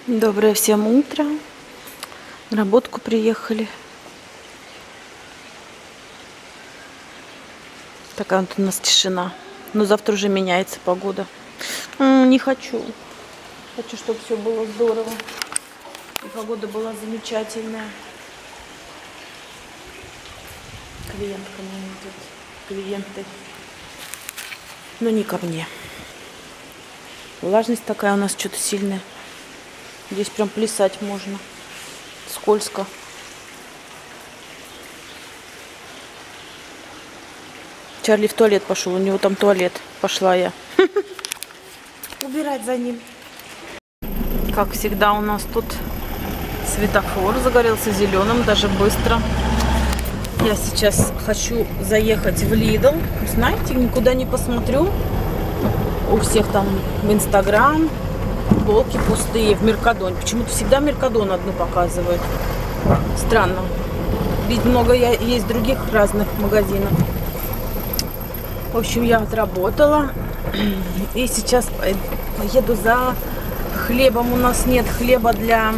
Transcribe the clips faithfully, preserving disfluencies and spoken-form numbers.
Доброе всем утро. На работку приехали. Такая вот у нас тишина. Но завтра уже меняется погода. М-м, не хочу. Хочу, чтобы все было здорово. И погода была замечательная. Клиентка мне идет. Клиенты. Но не ко мне. Влажность такая у нас что-то сильная. Здесь прям плясать можно. Скользко. Чарли в туалет пошел. У него там туалет. Пошла я. Убирать за ним. Как всегда у нас тут светофор загорелся зеленым. Даже быстро. Я сейчас хочу заехать в Лидл. Знаете, никуда не посмотрю. У всех там в Инстаграм. Полки пустые в Меркадоне. Почему-то всегда Меркадон одну показывает. Странно. Ведь много есть других разных магазинов. В общем, я отработала. И сейчас поеду за хлебом. У нас нет хлеба для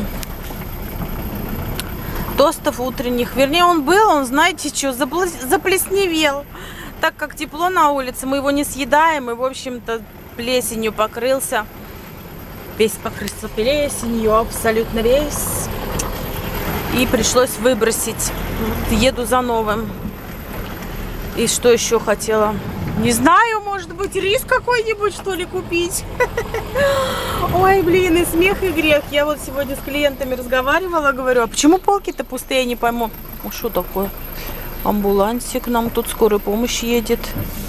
тостов утренних. Вернее, он был, он, знаете, что, заплесневел. Так как тепло на улице, мы его не съедаем. И, в общем-то, плесенью покрылся. Весь покрылся плесенью, абсолютно весь. И пришлось выбросить. Вот, еду за новым. И что еще хотела? Не знаю, может быть, рис какой-нибудь, что ли, купить. Ой, блин, и смех, и грех. Я вот сегодня с клиентами разговаривала, говорю, а почему полки-то пустые, я не пойму. Ну, что такое? Амбулансик, нам тут скорая помощь едет.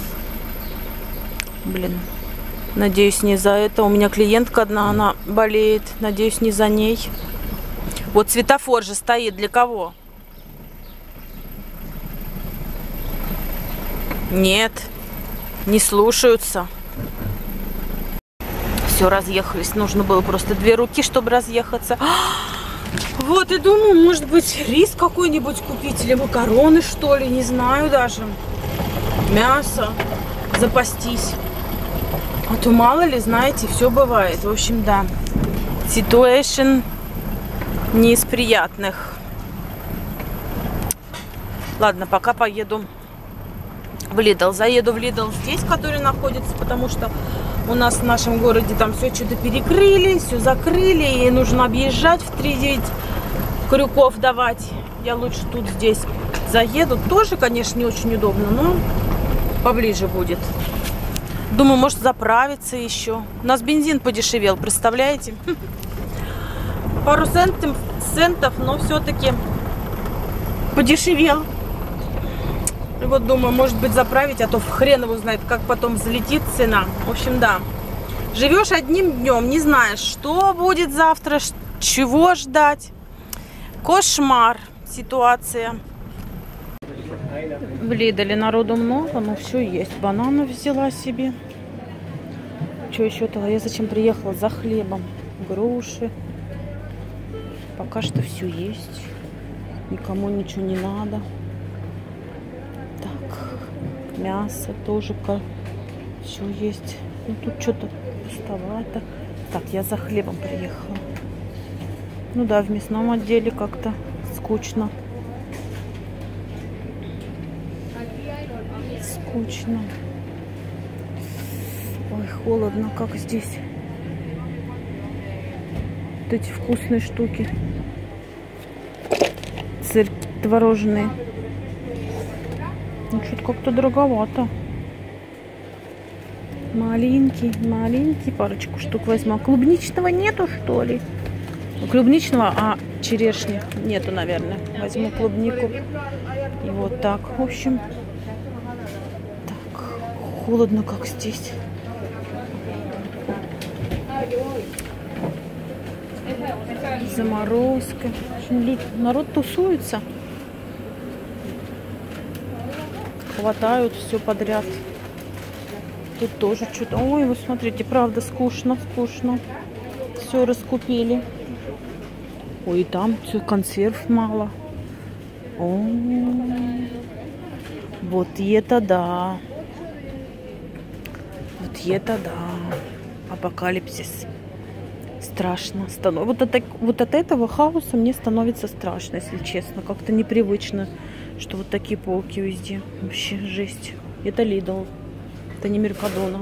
Блин. Надеюсь, не за это. У меня клиентка одна, она болеет. Надеюсь, не за ней. Вот светофор же стоит. Для кого? Нет. Не слушаются. Все, разъехались. Нужно было просто две руки, чтобы разъехаться. Вот, и думаю, может быть, рис какой-нибудь купить. Или макароны, что ли. Не знаю даже. Мясо. Запастись. А то мало ли, знаете, все бывает. В общем, да. Ситуация не из приятных. Ладно, пока поеду в Лидл. Заеду в Лидл здесь, который находится, потому что у нас в нашем городе там все что-то перекрыли, все закрыли. И нужно объезжать в три девять крюков давать. Я лучше тут здесь заеду. Тоже, конечно, не очень удобно, но поближе будет. Думаю, может заправиться еще. У нас бензин подешевел, представляете? Пару центов, центов, но все-таки подешевел. И вот думаю, может быть заправить, а то хрен его знает, как потом взлетит цена. В общем, да. Живешь одним днем, не знаешь, что будет завтра, чего ждать. Кошмар ситуация. В Лидле народу много, но все есть. Бананы взяла себе. Что еще-то? Я зачем приехала? За хлебом. Груши. Пока что все есть. Никому ничего не надо. Так. Мясо тоже все есть. Ну тут что-то пустовато. Так, я за хлебом приехала. Ну да, в мясном отделе как-то скучно. Скучно. Ой, холодно, как здесь. Вот эти вкусные штуки. Сыр творожный. Ну, что-то как-то дороговато. Маленький, маленький. Парочку штук возьму. А клубничного нету, что ли? Клубничного, а черешни нету, наверное. Возьму клубнику. И вот так, в общем. Холодно, как здесь. Заморозка. Народ тусуется. Хватают все подряд. Тут тоже что-то. Ой, вы смотрите, правда, скучно, скучно. Все раскупили. Ой, там все, консерв мало. О, вот это да. Вот это да. Апокалипсис. Страшно становится. Вот от, вот от этого хаоса мне становится страшно, если честно. Как-то непривычно, что вот такие полки везде. Вообще жесть. Это Lidl. Это не Меркадона.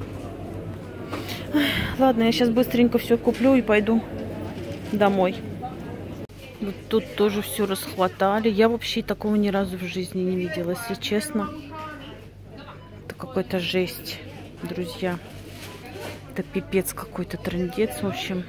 Ладно, я сейчас быстренько все куплю и пойду домой. Вот тут тоже все расхватали. Я вообще такого ни разу в жизни не видела, если честно. Это какая-то жесть, друзья. Это пипец какой-то, трындец, в общем.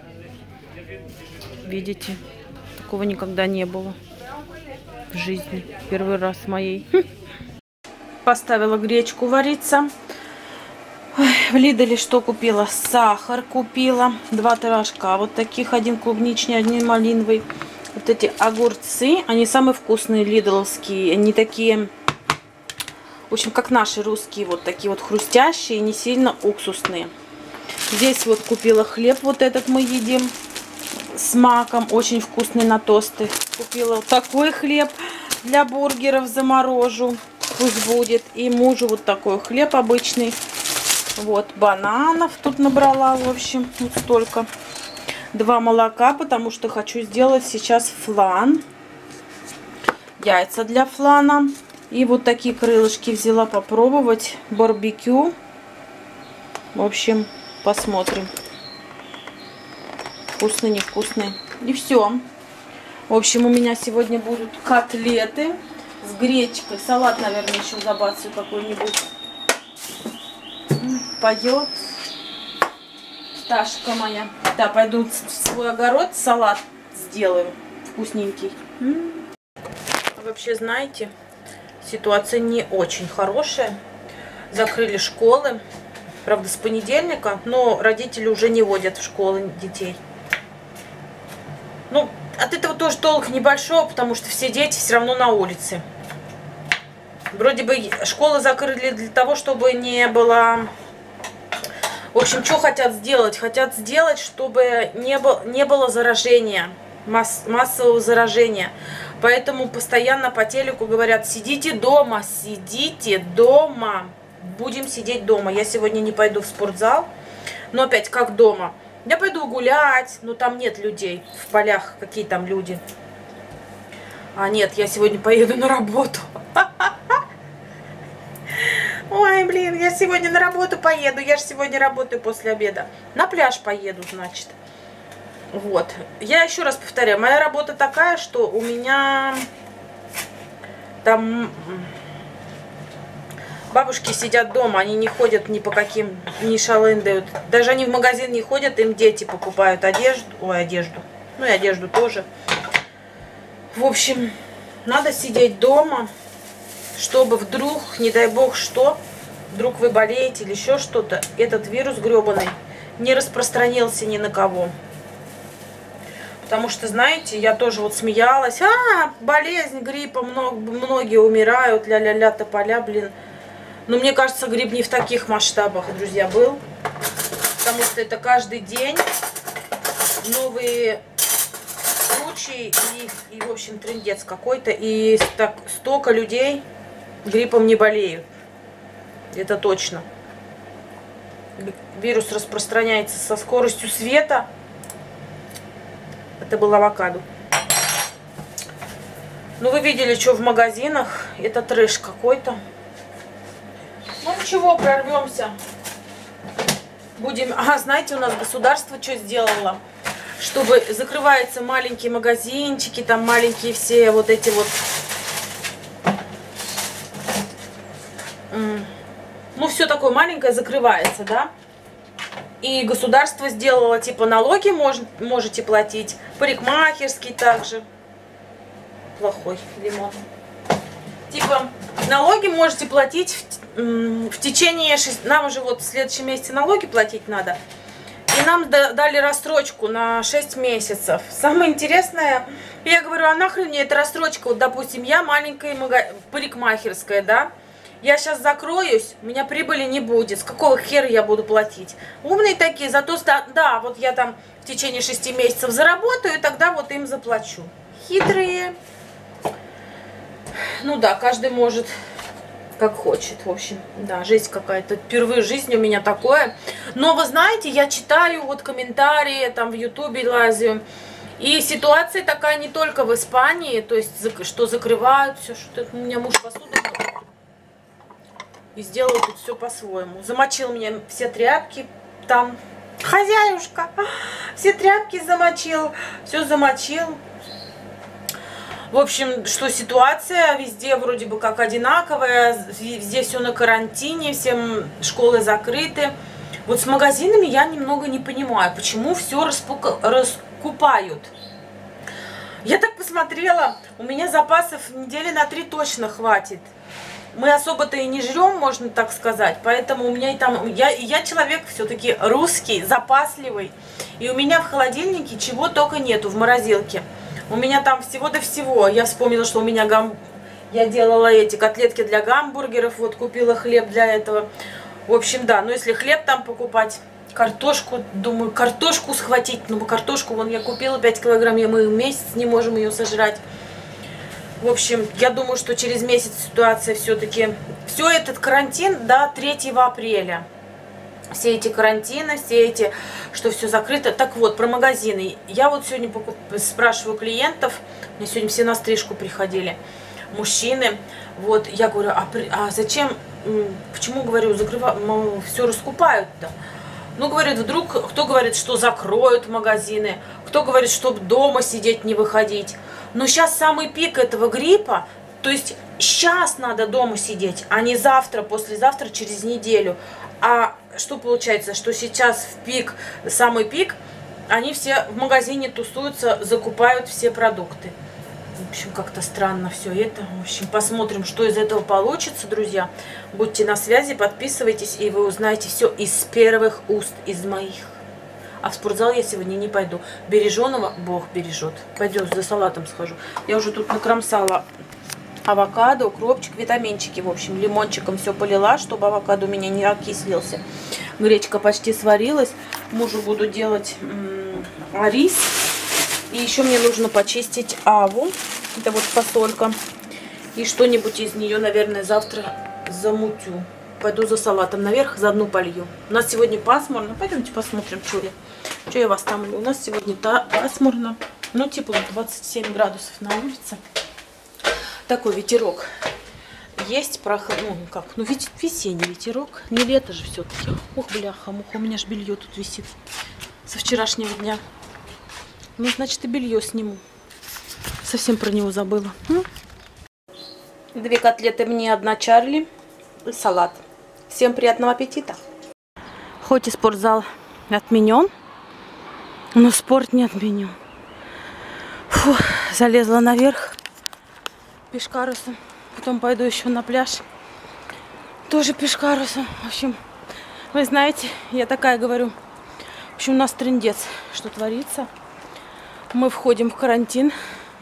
Видите? Такого никогда не было в жизни. Первый раз моей. Поставила гречку вариться. Ой, в Лиделе что купила? Сахар купила. Два пирожка. Вот таких. Один клубничный, один малиновый. Вот эти огурцы. Они самые вкусные, лиделовские. Они такие, в общем, как наши русские. Вот такие вот хрустящие. Не сильно уксусные. Здесь вот купила хлеб. Вот этот мы едим. С маком. Очень вкусный на тосты. Купила вот такой хлеб. Для бургеров заморожу. Пусть будет. И мужу вот такой хлеб обычный. Вот, бананов тут набрала, в общем, вот столько. Два молока, потому что хочу сделать сейчас флан. Яйца для флана. И вот такие крылышки взяла попробовать. Барбекю. В общем, посмотрим. Вкусные, невкусные. И все. В общем, у меня сегодня будут котлеты с гречкой. Салат, наверное, еще забацаю какой-нибудь. Пойдет Ташка моя. Да, пойду в свой огород, салат сделаю вкусненький. Вообще, знаете, ситуация не очень хорошая. Закрыли школы. Правда, с понедельника, но родители уже не водят в школы детей. Ну, от этого тоже толк небольшой, потому что все дети все равно на улице. Вроде бы школы закрыли для того, чтобы не было... В общем, что хотят сделать? Хотят сделать, чтобы не было, не было заражения, масс, массового заражения. Поэтому постоянно по телеку говорят: сидите дома, сидите дома. Будем сидеть дома. Я сегодня не пойду в спортзал. Но опять, как дома? Я пойду гулять, но там нет людей. В полях какие там люди? А нет, я сегодня поеду на работу. Ой, блин, я сегодня на работу поеду. Я же сегодня работаю после обеда. На пляж поеду, значит. Вот. Я еще раз повторяю. Моя работа такая, что у меня там бабушки сидят дома. Они не ходят ни по каким, ни шалындают. Даже они в магазин не ходят, им дети покупают одежду. Ой, одежду. Ну и одежду тоже. В общем, надо сидеть дома, чтобы вдруг, не дай бог что, вдруг вы болеете или еще что-то, этот вирус гребаный не распространился ни на кого. Потому что, знаете, я тоже вот смеялась: а, болезнь гриппа, много, многие умирают, ля-ля-ля, тополя, блин. Но мне кажется, грипп не в таких масштабах, друзья, был. Потому что это каждый день новые случаи и, и в общем, трындец какой-то. И так, столько людей гриппом не болеют. Это точно. Вирус распространяется со скоростью света. Это был авокадо. Ну, вы видели, что в магазинах. Это трэш какой-то. Ну, ничего, прорвемся. Будем... А, знаете, у нас государство что сделало? Чтобы закрываются маленькие магазинчики, там маленькие все вот эти вот... Ну, все такое маленькое закрывается, да? И государство сделало, типа, налоги мож, можете платить, парикмахерский также. Плохой лимон. Типа, налоги можете платить в, в течение шести... Нам уже вот в следующем месяце налоги платить надо. И нам дали рассрочку на шесть месяцев. Самое интересное, я говорю: а нахрен мне эта рассрочка? Вот, допустим, я маленькая мага... парикмахерская, да? Я сейчас закроюсь, у меня прибыли не будет. С какого хера я буду платить? Умные такие, зато, да, вот я там в течение шести месяцев заработаю, и тогда вот им заплачу. Хитрые. Ну да, каждый может, как хочет, в общем. Да, жизнь какая-то. Впервые в жизни у меня такое. Но вы знаете, я читаю вот комментарии, там в Ютубе лазю. И ситуация такая не только в Испании, то есть, что закрывают все, что у меня муж посуду и сделал тут все по-своему. Замочил мне все тряпки, там хозяюшка, все тряпки замочил, все замочил. В общем, что ситуация везде вроде бы как одинаковая, везде все на карантине, все школы закрыты. Вот с магазинами я немного не понимаю, почему все распука... раскупают. Я так посмотрела, у меня запасов недели на три точно хватит. Мы особо-то и не жрем, можно так сказать, поэтому у меня и там... Я, я человек все-таки русский, запасливый, и у меня в холодильнике чего только нету, в морозилке. У меня там всего до всего. Я вспомнила, что у меня гам... я делала эти котлетки для гамбургеров, вот купила хлеб для этого. В общем, да, но если хлеб там покупать, картошку, думаю, картошку схватить. Ну, картошку, вон я купила пять килограмм, и мы месяц не можем ее сожрать. В общем, я думаю, что через месяц ситуация все-таки... Все этот карантин до третьего апреля. Все эти карантины, все эти, что все закрыто. Так вот, про магазины. Я вот сегодня покуп... спрашиваю клиентов, мне сегодня все на стрижку приходили, мужчины. Вот, я говорю, а, при... а зачем, почему, говорю, закрыва... все раскупают-то? Ну, говорит, вдруг, кто говорит, что закроют магазины, кто говорит, чтобы дома сидеть, не выходить. Но сейчас самый пик этого гриппа, то есть сейчас надо дома сидеть, а не завтра, послезавтра, через неделю. А что получается, что сейчас в пик, самый пик, они все в магазине тусуются, закупают все продукты. В общем, как-то странно все это. В общем, посмотрим, что из этого получится, друзья. Будьте на связи, подписывайтесь, и вы узнаете все из первых уст, из моих. А в спортзал я сегодня не пойду. Береженого Бог бережет. Пойдем за салатом схожу. Я уже тут накромсала авокадо, укропчик, витаминчики. В общем, лимончиком все полила, чтобы авокадо у меня не окислился. Гречка почти сварилась. Мужу буду делать м -м, рис. И еще мне нужно почистить аву. Это вот фасолька. И что-нибудь из нее, наверное, завтра замутю. Пойду за салатом наверх, заодно полью. У нас сегодня пасмурно. Пойдемте посмотрим, что я. Что я вас там... У нас сегодня пасмурно. Ну, тепло, двадцать семь градусов на улице. Такой ветерок есть, проход... ну как, ну ведь весенний ветерок, не лето же все-таки. Ох, бляха-муха, у меня же белье тут висит со вчерашнего дня. Ну, значит, и белье сниму. Совсем про него забыла. М? Две котлеты мне, одна Чарли и салат. Всем приятного аппетита. Хоть и спортзал отменен, но спорт не отменен. Фу, залезла наверх пешкарусом. Потом пойду еще на пляж. Тоже пешкарусом. В общем, вы знаете, я такая говорю. В общем, у нас трындец, что творится. Мы входим в карантин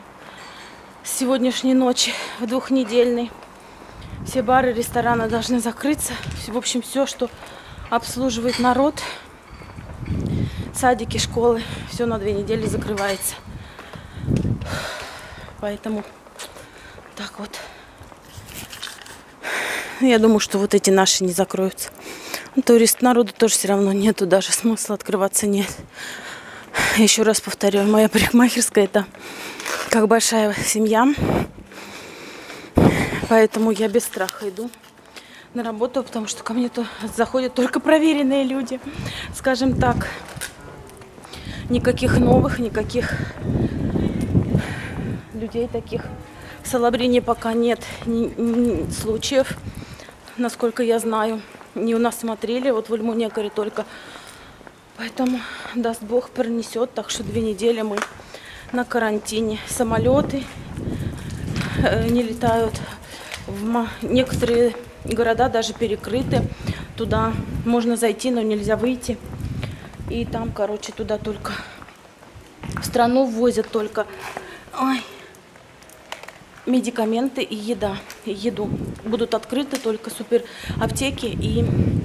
с сегодняшней ночи, в двухнедельный. Все бары, рестораны должны закрыться. В общем, все, что обслуживает народ. Садики, школы. Все на две недели закрывается. Поэтому... Так вот. Я думаю, что вот эти наши не закроются. Турист народу тоже все равно нету, даже смысла открываться нет. Еще раз повторю, моя парикмахерская это как большая семья. Поэтому я без страха иду на работу, потому что ко мне -то заходят только проверенные люди. Скажем так, никаких новых, никаких людей таких. В Салабрине пока нет ни, ни случаев, насколько я знаю. Не у нас смотрели, вот в Альмунекаре только. Поэтому, даст Бог, пронесет. Так что две недели мы на карантине. Самолеты э, не летают. В некоторые города даже перекрыты. Туда можно зайти, но нельзя выйти. И там, короче, туда только... В страну ввозят только... Ой. Медикаменты и еда, и еду. Будут открыты только супер аптеки и,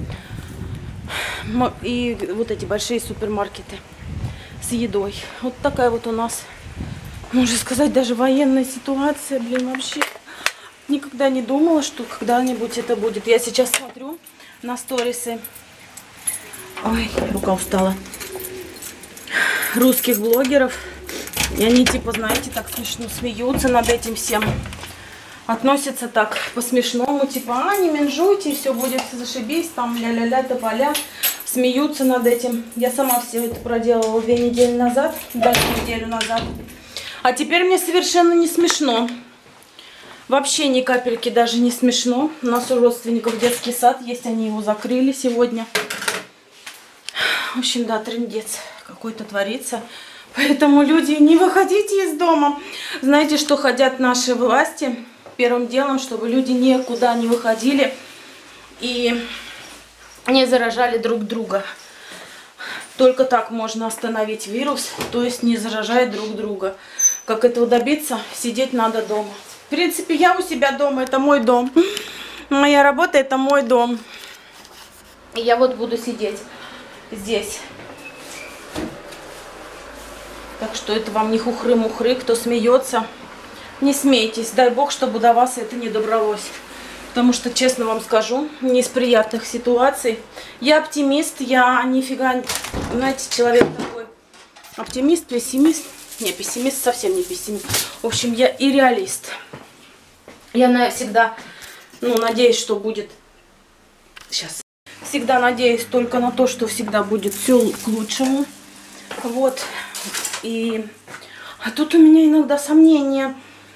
и вот эти большие супермаркеты с едой. Вот такая вот у нас, можно сказать, даже военная ситуация, блин, вообще. Никогда не думала, что когда-нибудь это будет. Я сейчас смотрю на сторисы. Ой, рука устала. Русских блогеров. И они, типа, знаете, так смешно смеются над этим всем. Относятся так по-смешному, типа, а, не менжуйте, все будет зашибись, там, ля-ля-ля, тополя. Смеются над этим. Я сама все это проделала две недели назад, даже неделю назад. А теперь мне совершенно не смешно. Вообще ни капельки даже не смешно. У нас у родственников детский сад есть, они его закрыли сегодня. В общем, да, трындец какой-то творится. Поэтому, люди, не выходите из дома. Знаете, что хотят наши власти? Первым делом, чтобы люди никуда не выходили и не заражали друг друга. Только так можно остановить вирус, то есть не заражать друг друга. Как этого добиться? Сидеть надо дома. В принципе, я у себя дома, это мой дом. Моя работа, это мой дом. И я вот буду сидеть здесь. Так что это вам не хухры-мухры, кто смеется. Не смейтесь, дай бог, чтобы до вас это не добралось. Потому что, честно вам скажу, не из приятных ситуаций. Я оптимист, я нифига, знаете, человек такой. Оптимист, пессимист. Не, пессимист, совсем не пессимист. В общем, я и реалист. Я всегда, ну, надеюсь, что будет... Сейчас. Всегда надеюсь только на то, что всегда будет все к лучшему. Вот. И... А тут у меня иногда сомнения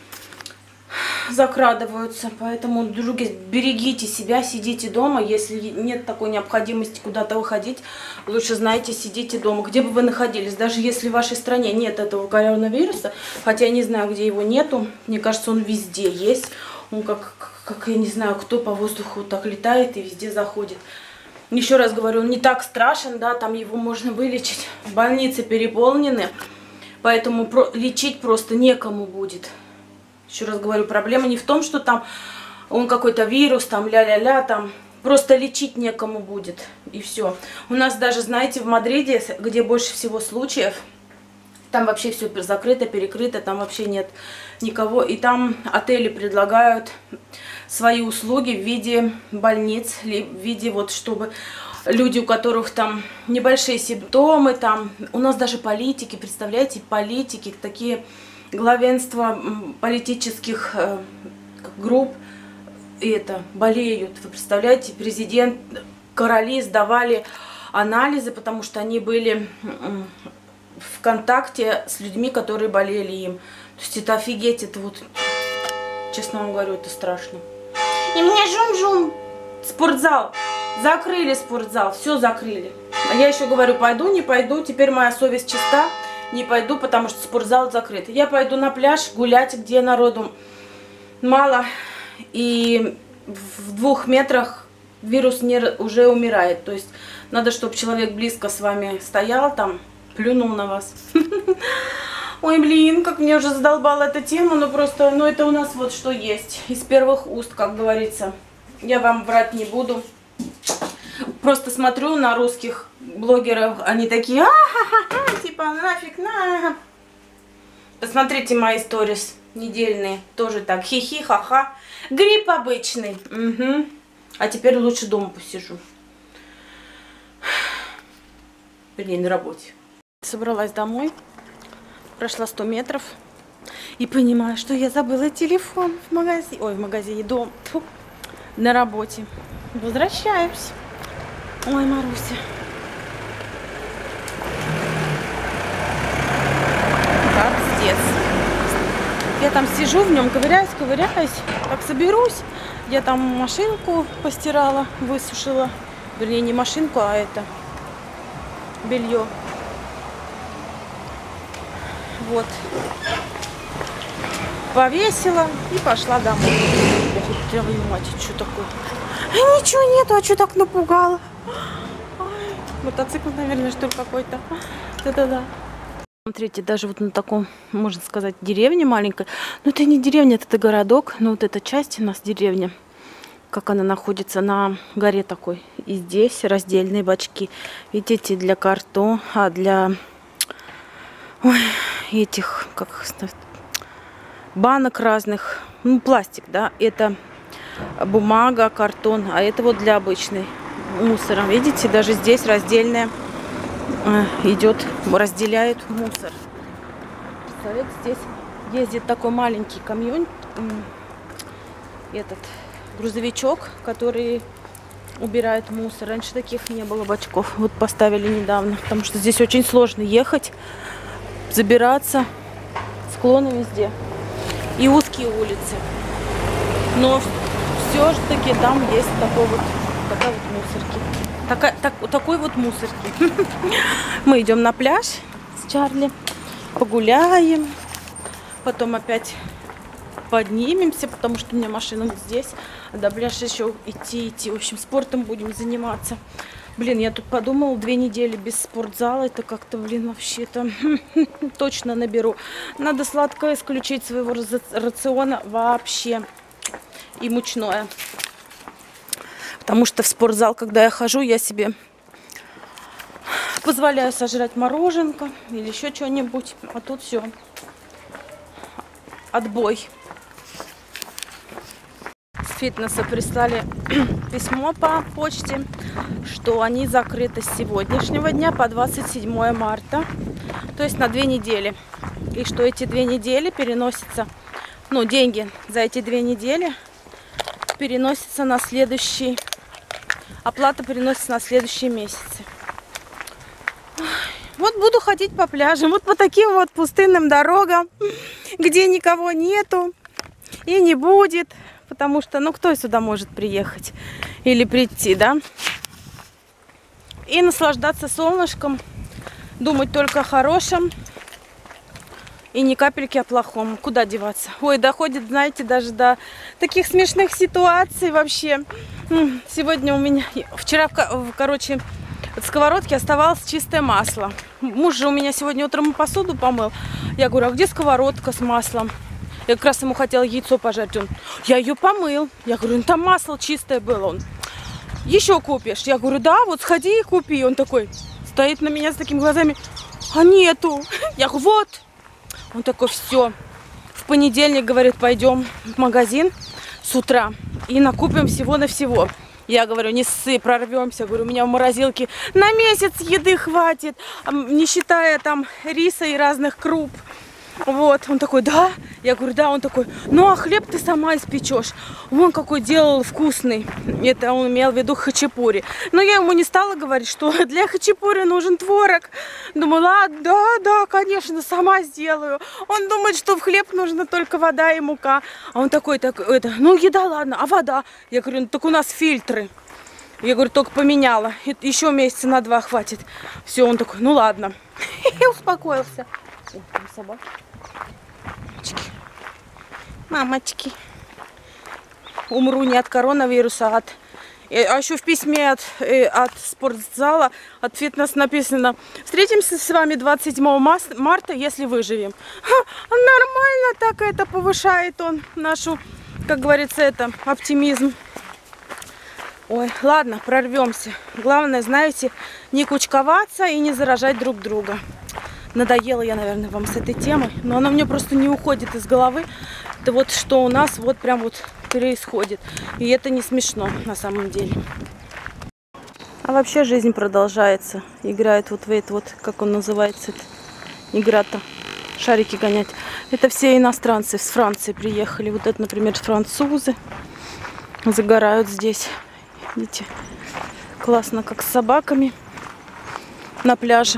закрадываются. Поэтому, друзья, берегите себя, сидите дома. Если нет такой необходимости куда-то выходить, лучше, знаете, сидите дома. Где бы вы находились, даже если в вашей стране нет этого коронавируса, хотя я не знаю, где его нету, мне кажется, он везде есть. Он как, как я не знаю, кто по воздуху так летает и везде заходит. Еще раз говорю, он не так страшен, да, там его можно вылечить. Больницы переполнены, поэтому про лечить просто некому будет. Еще раз говорю, проблема не в том, что там он какой-то вирус, там ля-ля-ля, там просто лечить некому будет. И все. У нас даже, знаете, в Мадриде, где больше всего случаев, там вообще все закрыто, перекрыто, там вообще нет никого. И там отели предлагают свои услуги в виде больниц, в виде вот, чтобы люди, у которых там небольшие симптомы, там, у нас даже политики, представляете, политики, такие главенства политических э, групп, и это, болеют. Вы представляете, президент, короли сдавали анализы, потому что они были в контакте с людьми, которые болели им. То есть это офигеть, это вот, честно вам говорю, это страшно. И мне жум-жум. Спортзал. Закрыли спортзал, все закрыли. А я еще говорю, пойду, не пойду, теперь моя совесть чиста, не пойду, потому что спортзал закрыт. Я пойду на пляж гулять, где народу мало, и в двух метрах вирус не, уже умирает. То есть надо, чтобы человек близко с вами стоял там, плюнул на вас. Ой, блин, как мне уже задолбала эта тема, но просто, ну это у нас вот что есть. Из первых уст, как говорится. Я вам врать не буду. Просто смотрю на русских блогеров, они такие, а-ха-ха-ха, типа, нафиг, на. Посмотрите мои сторис недельные, тоже так, хи-хи, ха-ха. Грипп обычный. Угу. А теперь лучше дома посижу. Вернее, на работе. Собралась домой, прошла сто метров и понимаю, что я забыла телефон в магазине, ой, в магазине, дом, фу, на работе. Возвращаемся. Ой, Маруся. Так, здесь. Я там сижу в нем, ковыряюсь, ковыряюсь, так соберусь. Я там машинку постирала, высушила. Вернее, не машинку, а это белье. Вот. Повесила и пошла домой. Ох, твою мать, что такое? Ничего нету, а что так напугало? Ой, мотоцикл, наверное, что ли, какой-то. Да-да-да. Смотрите, даже вот на таком, можно сказать, деревне маленькой. Но это не деревня, это городок. Но вот эта часть у нас деревня. Как она находится на горе такой. И здесь раздельные бачки. Видите, для картона, а для ой, этих, как банок разных. ну, пластик, да, это бумага, картон, а это вот для обычной мусора. Видите, даже здесь раздельная э, идет, разделяет мусор. Представляете, здесь ездит такой маленький камьон, этот грузовичок, который убирает мусор. Раньше таких не было бачков. Вот поставили недавно, потому что здесь очень сложно ехать, забираться, склоны везде и узкие улицы. Но все же таки там есть такой вот, такая вот мусорки. Такая, так, такой вот мусорки. Мы идем на пляж с Чарли, погуляем, потом опять поднимемся, потому что у меня машина вот здесь, а до пляжа еще идти, идти. В общем, спортом будем заниматься. Блин, я тут подумала, две недели без спортзала, это как-то, блин, вообще-то точно наберу. Надо сладкое исключить своего рациона вообще. И мучное. Потому что в спортзал, когда я хожу, я себе позволяю сожрать мороженка или еще что-нибудь. А тут все. Отбой. С фитнеса прислали письмо по почте, что они закрыты с сегодняшнего дня по двадцать седьмое марта. То есть на две недели. И что эти две недели переносятся, ну, деньги за эти две недели переносится на следующий, оплата переносится на следующие месяцы. Вот буду ходить по пляжам, вот по таким вот пустынным дорогам, где никого нету и не будет, потому что, ну, кто сюда может приехать или прийти, да? И наслаждаться солнышком, думать только о хорошем и ни капельки о плохом. Куда деваться? Ой, доходит, знаете, даже до таких смешных ситуаций вообще. Сегодня у меня... Вчера, короче, от сковородки оставалось чистое масло. Муж же у меня сегодня утром посуду помыл. Я говорю, а где сковородка с маслом? Я как раз ему хотела яйцо пожарить. Он, я ее помыл. Я говорю, ну там масло чистое было. Он, еще купишь? Я говорю, да, вот сходи и купи. Он такой стоит на меня с такими глазами. А нету. Я говорю, вот. Он такой, все, в понедельник, говорит, пойдем в магазин с утра и накупим всего на всего. Я говорю, не ссы, прорвемся. Говорю, у меня в морозилке на месяц еды хватит, не считая там риса и разных круп. Вот, он такой, да? Я говорю, да. Он такой, ну а хлеб ты сама испечешь. Вон какой делал вкусный. Это он имел в виду хачапури. Но я ему не стала говорить, что для хачапури нужен творог. Думаю, ладно, да, да, конечно, сама сделаю. Он думает, что в хлеб нужна только вода и мука. А он такой, так, это, ну еда, ладно, а вода? Я говорю, ну так у нас фильтры. Я говорю, только поменяла. Еще месяца на два хватит. Все, он такой, ну ладно. И успокоился. О, там собаки. Мамочки. Мамочки. Умру не от коронавируса, а от... А еще в письме от, от спортзала, от фитнес написано: встретимся с вами двадцать седьмого марта, если выживем. Ха, нормально так это повышает он нашу, как говорится, это оптимизм. Ой, ладно, прорвемся. Главное, знаете, не кучковаться и не заражать друг друга. Надоела я, наверное, вам с этой темой, но она мне просто не уходит из головы. Это вот что у нас вот прям вот происходит. И это не смешно на самом деле. А вообще жизнь продолжается. Играет вот в это вот, как он называется, игра-то, шарики гонять. Это все иностранцы с Франции приехали. Вот это, например, французы загорают здесь. Видите, классно, как с собаками на пляже.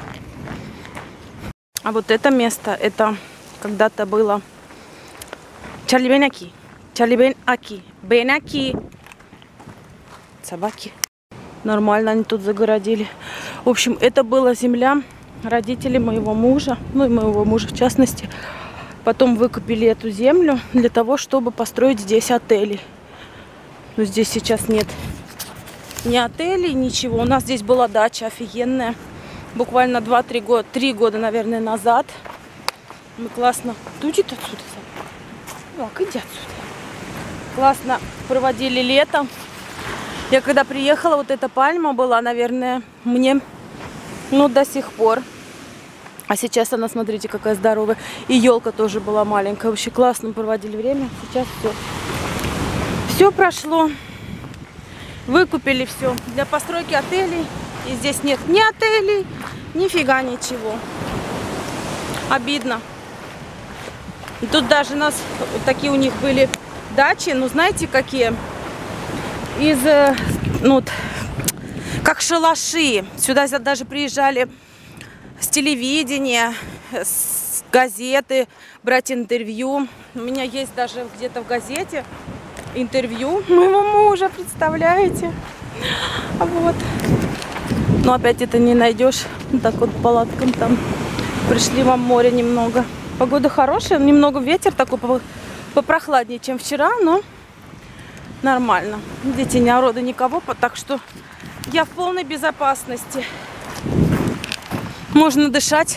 А вот это место, это когда-то было Чарли Бенаки. Чарли Бенаки. Бенаки. Собаки. Нормально они тут загородили. В общем, это была земля родителей моего мужа. Ну и моего мужа в частности. Потом выкупили эту землю для того, чтобы построить здесь отели. Но здесь сейчас нет ни отелей, ничего. У нас здесь была дача офигенная. Буквально два-три года, три года, наверное, назад. Мы классно... Уйди отсюда. Так, иди отсюда. Классно проводили лето. Я когда приехала, вот эта пальма была, наверное, мне, ну, до сих пор А сейчас она, смотрите, какая здоровая. И елка тоже была маленькая. Вообще классно проводили время. Сейчас все. Все прошло. Выкупили все для постройки отелей. И здесь нет ни отелей, нифига ничего. Обидно. И тут даже у нас вот такие у них были дачи. Ну, знаете, какие? Из, ну, вот, как шалаши. Сюда даже приезжали с телевидения, с газеты брать интервью. У меня есть даже где-то в газете интервью моего мужа, представляете? Вот. Но опять это не найдешь. Вот так вот палаткам там. Пришли вам море немного. Погода хорошая, немного ветер такой попрохладнее, чем вчера, но нормально. Видите, ни народа, никого, так что я в полной безопасности. Можно дышать,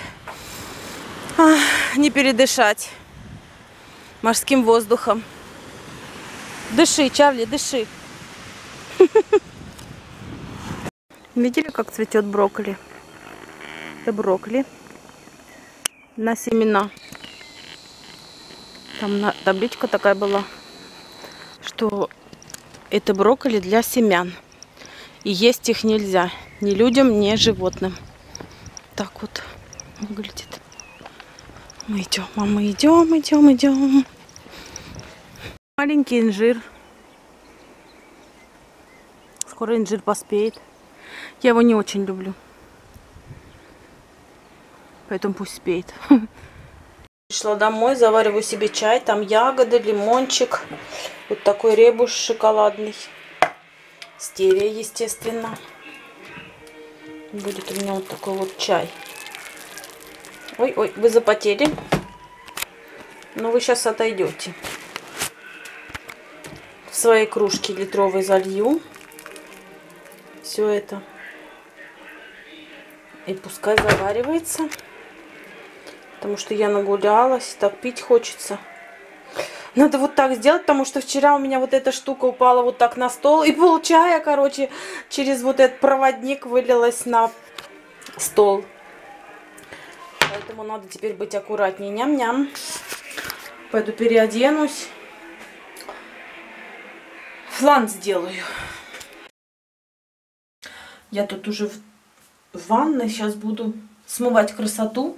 не передышать морским воздухом. Дыши, Чарли, дыши. Видели, как цветет брокколи? Это брокколи на семена. Там на... табличка такая была, что это брокколи для семян. И есть их нельзя ни людям, ни животным. Так вот выглядит. Мы идем, а мы идем, идем, идем. Маленький инжир. Скоро инжир поспеет. Я его не очень люблю. Поэтому пусть спеет. Пришла домой, завариваю себе чай. Там ягоды, лимончик. Вот такой ребус шоколадный. Стевия, естественно. Будет у меня вот такой вот чай. Ой-ой, вы запотели. Но вы сейчас отойдете. В своей кружке литровой залью все это. И пускай заваривается. Потому что я нагулялась. Так пить хочется. Надо вот так сделать, потому что вчера у меня вот эта штука упала вот так на стол. И пол чая, короче, через вот этот проводник вылилась на стол. Поэтому надо теперь быть аккуратнее. Ням-ням. Пойду переоденусь. Флан сделаю. Я тут уже в ванной. Сейчас буду смывать красоту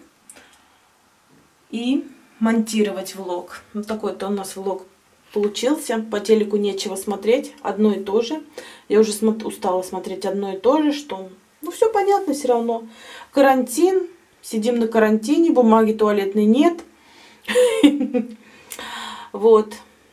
и монтировать влог. Вот такой-то у нас влог получился. По телеку нечего смотреть. Одно и то же. Я уже смо- устала смотреть одно и то же, что... Ну, все понятно все равно. Карантин. Сидим на карантине. Бумаги туалетной нет. Вот.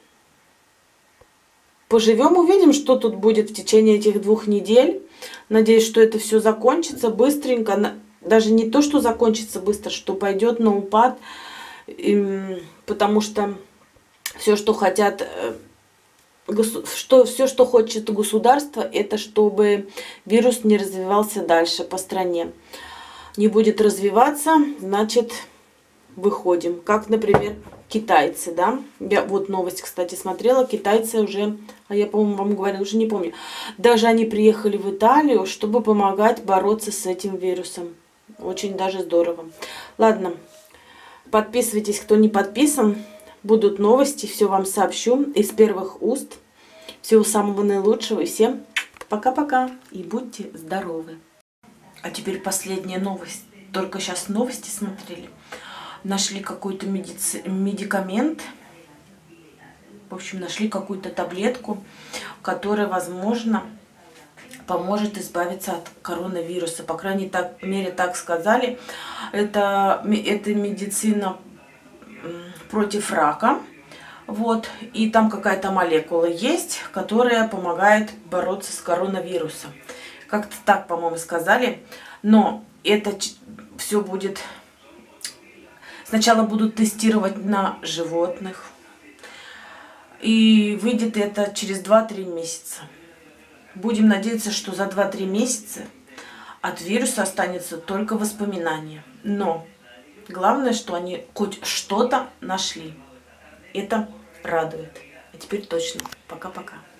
Поживем, увидим, что тут будет в течение этих двух недель. Надеюсь, что это все закончится быстренько. Даже не то, что закончится быстро, что пойдет на упад. Потому что все, что хотят, что, все, что хочет государство, это чтобы вирус не развивался дальше по стране. Не будет развиваться, значит, выходим. Как, например, китайцы, да? Я вот новость, кстати, смотрела. Китайцы уже, а я, по-моему, вам говорила, уже не помню. Даже они приехали в Италию, чтобы помогать бороться с этим вирусом. Очень даже здорово. Ладно, подписывайтесь, кто не подписан. Будут новости, все вам сообщу из первых уст. Всего самого наилучшего и всем пока-пока. И будьте здоровы. А теперь последняя новость. Только сейчас новости смотрели. Нашли какой-то медици... медикамент. В общем, нашли какую-то таблетку, которая, возможно, поможет избавиться от коронавируса. По крайней мере, так сказали. Это, это медицина против рака. Вот. И там какая-то молекула есть, которая помогает бороться с коронавирусом. Как-то так, по-моему, сказали. Но это все будет... Сначала будут тестировать на животных. И выйдет это через два-три месяца. Будем надеяться, что за два-три месяца от вируса останется только воспоминание. Но главное, что они хоть что-то нашли. Это радует. А теперь точно. Пока-пока.